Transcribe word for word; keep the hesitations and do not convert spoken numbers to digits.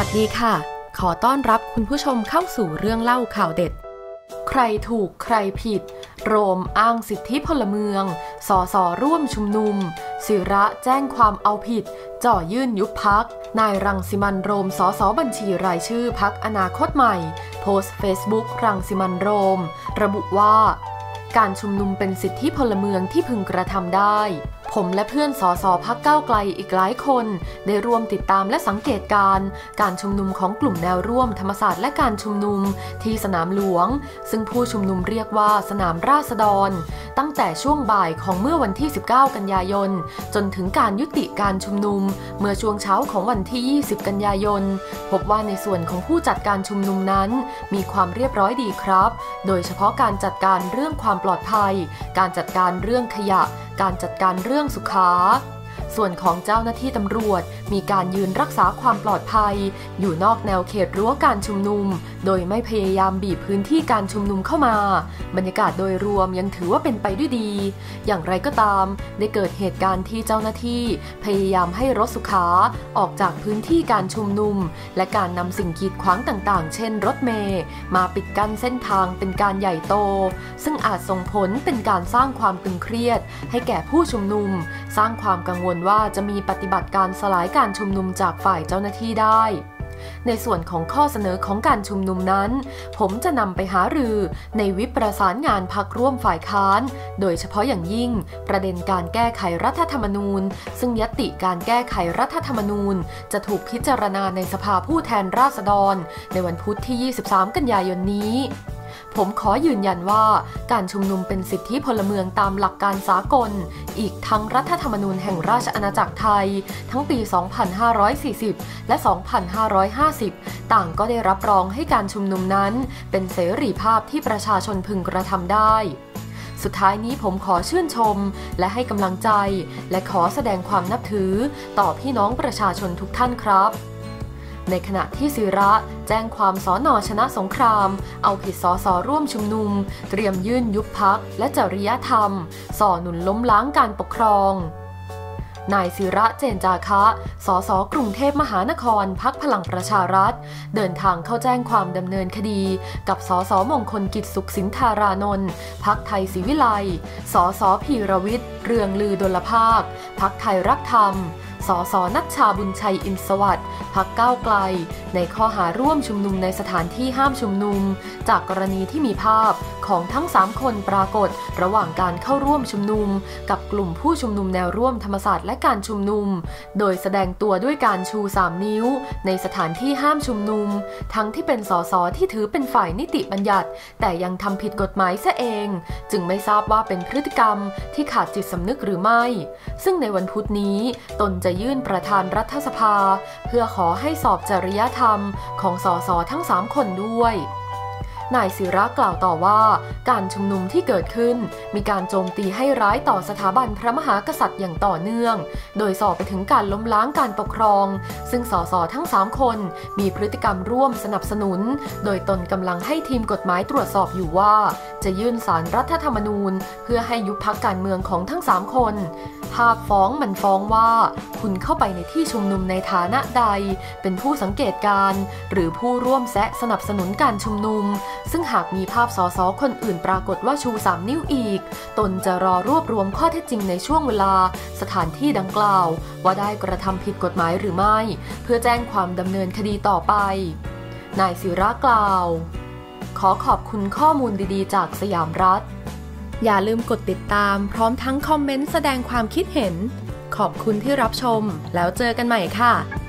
วัสดีค่ะขอต้อนรับคุณผู้ชมเข้าสู่เรื่องเล่าข่าวเด็ดใครถูกใครผิดโรมอ้างสิทธิพลเมืองสสร่วมชุมนุมศิระแจ้งความเอาผิดจ่อยื่นยุบพรรคนายรังสิมันต์โรมสสบัญชีรายชื่อพรรคอนาคตใหม่โพสต์เฟซบุ๊กรังสิมันต์โรมระบุว่าการชุมนุมเป็นสิทธิพลเมืองที่พึงกระทำได้ผมและเพื่อนสสพรรคก้าวไกลอีกหลายคนได้ร่วมติดตามและสังเกตการณ์การชุมนุมของกลุ่มแนวร่วมธรรมศาสตร์และการชุมนุมที่สนามหลวงซึ่งผู้ชุมนุมเรียกว่าสนามราษฎรตั้งแต่ช่วงบ่ายของเมื่อวันที่สิบเก้ากันยายนจนถึงการยุติการชุมนุมเมื่อช่วงเช้าของวันที่ยี่สิบกันยายนพบว่าในส่วนของผู้จัดการชุมนุมนั้นมีความเรียบร้อยดีครับโดยเฉพาะการจัดการเรื่องความปลอดภัยการจัดการเรื่องขยะการจัดการเรื่องสุขาส่วนของเจ้าหน้าที่ตำรวจมีการยืนรักษาความปลอดภัยอยู่นอกแนวเขตรั้วการชุมนุมโดยไม่พยายามบีบพื้นที่การชุมนุมเข้ามาบรรยากาศโดยรวมยังถือว่าเป็นไปด้วยดีอย่างไรก็ตามได้เกิดเหตุการณ์ที่เจ้าหน้าที่พยายามให้รถสุขาออกจากพื้นที่การชุมนุมและการนำสิ่งกีดขวางต่างๆเช่นรถเมล์มาปิดกั้นเส้นทางเป็นการใหญ่โตซึ่งอาจส่งผลเป็นการสร้างความตึงเครียดให้แก่ผู้ชุมนุมสร้างความกังวลว่าจะมีปฏิบัติการสลายการชุมนุมจากฝ่ายเจ้าหน้าที่ได้ในส่วนของข้อเสนอของการชุมนุมนั้นผมจะนำไปหารือในวิปประสานงานพรรคร่วมฝ่ายค้านโดยเฉพาะอย่างยิ่งประเด็นการแก้ไขรัฐธรรมนูญซึ่งญัตติการแก้ไขรัฐธรรมนูญจะถูกพิจารณาในสภาผู้แทนราษฎรในวันพุธที่ยี่สิบสามกันยายนนี้ผมขอยืนยันว่าการชุมนุมเป็นสิทธิพลเมืองตามหลักการสากลอีกทั้งรัฐธรรมนูญแห่งราชอาณาจักรไทยทั้งปี สองพันห้าร้อยสี่สิบ และ สองพันห้าร้อยห้าสิบ ต่างก็ได้รับรองให้การชุมนุมนั้นเป็นเสรีภาพที่ประชาชนพึงกระทำได้สุดท้ายนี้ผมขอชื่นชมและให้กำลังใจและขอแสดงความนับถือต่อพี่น้องประชาชนทุกท่านครับในขณะที่ศิระแจ้งความสน.ชนะสงครามเอาผิดสสร่วมชุมนุมเตรียมยื่นยุบพรรคและจริยธรรมส่อหนุนล้มล้างการปกครองนายศิระเจนจาคะ สสกรุงเทพมหานครพรรคพลังประชารัฐเดินทางเข้าแจ้งความดำเนินคดีกับสสมงคลกิจสุขสินธารานนท์พรรคไทยศรีวิไลย์สสพีรวิทย์เรืองลือดลภาคพรรคไทยรักธรรมสสนัชชาบุญชัยอินทร์สวัสดิ์พรรคก้าวไกลในข้อหาร่วมชุมนุมในสถานที่ห้ามชุมนุมจากกรณีที่มีภาพของทั้งสามคนปรากฏระหว่างการเข้าร่วมชุมนุมกับกลุ่มผู้ชุมนุมแนวร่วมธรรมศาสตร์และการชุมนุมโดยแสดงตัวด้วยการชูสามนิ้วในสถานที่ห้ามชุมนุมทั้งที่เป็นสสที่ถือเป็นฝ่ายนิติบัญญัติแต่ยังทำผิดกฎหมายซะเองจึงไม่ทราบว่าเป็นพฤติกรรมที่ขาดจิตสำนึกหรือไม่ซึ่งในวันพุธนี้ตนจะยื่นประธานรัฐสภาเพื่อขอให้สอบจริยธรรมของสสทั้งสามคนด้วยนายศิระกล่าวต่อว่าการชุมนุมที่เกิดขึ้นมีการโจมตีให้ร้ายต่อสถาบันพระมหากษัตริย์อย่างต่อเนื่องโดยส่อไปถึงการล้มล้างการปกครองซึ่งสสทั้งสามคนมีพฤติกรรมร่วมสนับสนุนโดยตนกำลังให้ทีมกฎหมายตรวจสอบอยู่ว่าจะยื่นศาลรัฐธรรมนูญเพื่อให้ยุบพรรคการเมืองของทั้งสามคนภาพฟ้องมันฟ้องว่าคุณเข้าไปในที่ชุมนุมในฐานะใดเป็นผู้สังเกตการณ์หรือผู้ร่วมแซะสนับสนุนการชุมนุมซึ่งหากมีภาพสสคนอื่นปรากฏว่าชูสามนิ้วอีกตนจะรอรวบรวมข้อเท็จจริงในช่วงเวลาสถานที่ดังกล่าวว่าได้กระทำผิดกฎหมายหรือไม่เพื่อแจ้งความดำเนินคดีต่อไปนายศิระกล่าวขอขอบคุณข้อมูลดีๆจากสยามรัฐอย่าลืมกดติดตามพร้อมทั้งคอมเมนต์แสดงความคิดเห็นขอบคุณที่รับชมแล้วเจอกันใหม่ค่ะ